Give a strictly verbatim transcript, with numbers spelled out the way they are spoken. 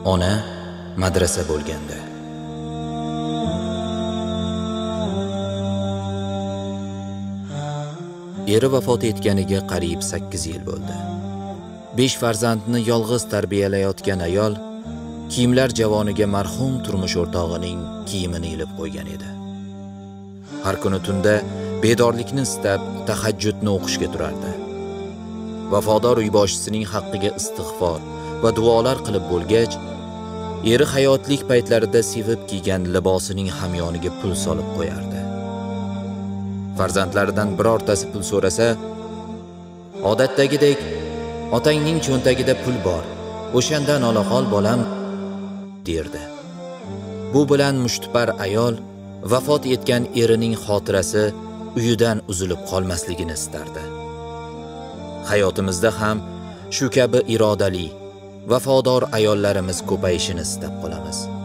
Ona madrasa bo'lganda. Eri vafot etganiga qariyb sakkiz yil bo'ldi. besh farzandni yolg'iz tarbiyalayotgan ayol kiyimlar javoniga marhum turmush o'rtog'ining kiyimini ilib qo'ygan edi. Har kuni tunda bedorlikni istab tahajjudni o'qishga turardi. Vafodor uyboshisining haqqiga istig'for va duolar qilib bo'lgach, eri hayotlik paytlarida sevib kiygan libosining hamyoniga pul solib qo'yardi. Farzandlaridan birortasi pul so'rasa, odatdagidek otangning cho'ntagida pul bor, o'shandan ola qol bolam, derdi. Bu bilan mushtipar ayol vafot etgan erining xotirasi uyidan uzilib qolmasligini istardi. Hayotimizda ham shu kabi irodali, vafodor ayollarimiz ko'payishini istab qolamiz.